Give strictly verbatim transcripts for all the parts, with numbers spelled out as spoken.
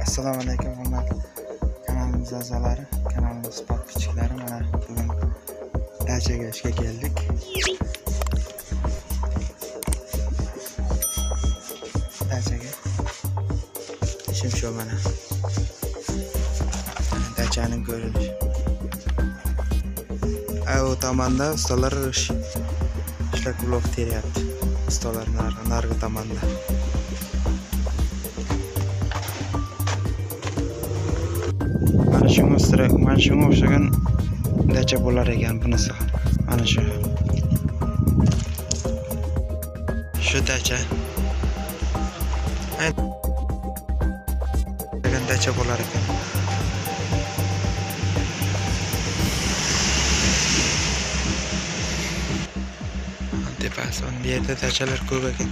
Assalomu alaykum hurmatli kanalimiz a'zolari, kanalimiz podpischiklari. Mana bugun dachaga ishga keldik. Dachaga ishim shu mana. Dachaning ko'rinishi. Ay o tomonda ustalar ishlab blok teryapti. Ustalar nargi tomonda. Mana shunga sira, mana shunga o'xshagan dacha bo'lar ekan bunisi. Mana shu. Shu dacha. Ay, degan dacha bo'lar ekan. Tepasi, bu yerda dachalar ko'p ekan.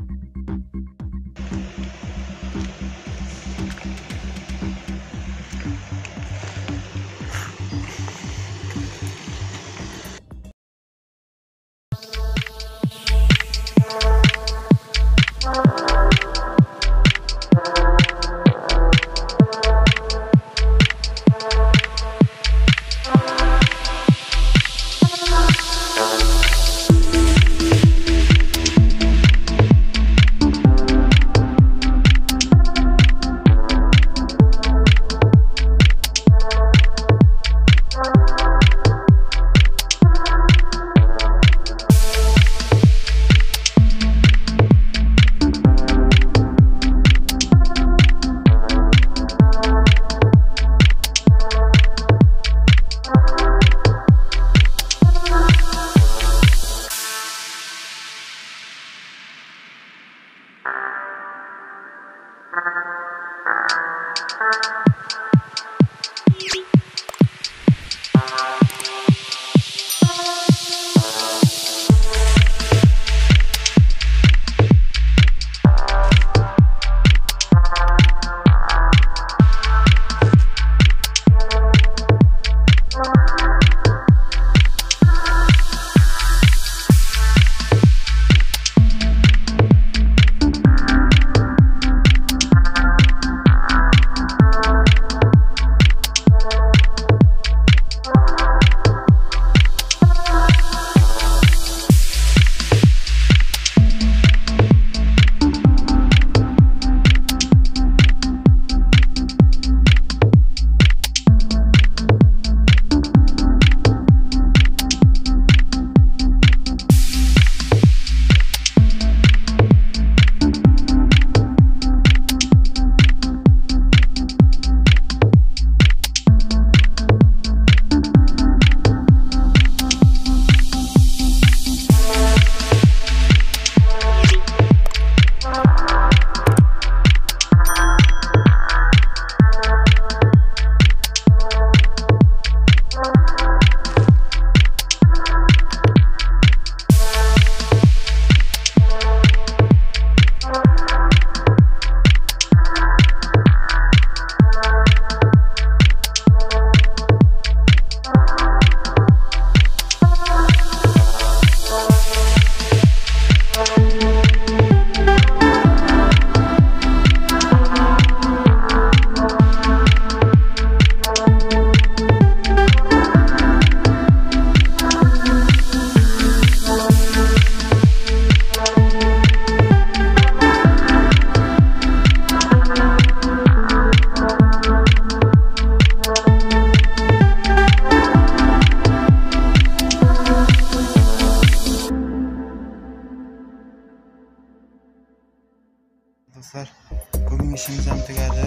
Dostlar, bugun ishimiz ham tugadi.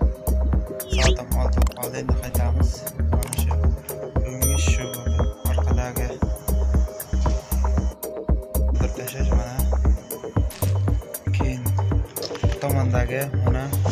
Soat olti qoldi, endi qaytamiz. Mana shu bugungi ish shu bo'ldi. Orqadagi bir tashash mana. Keyin tomondagi mana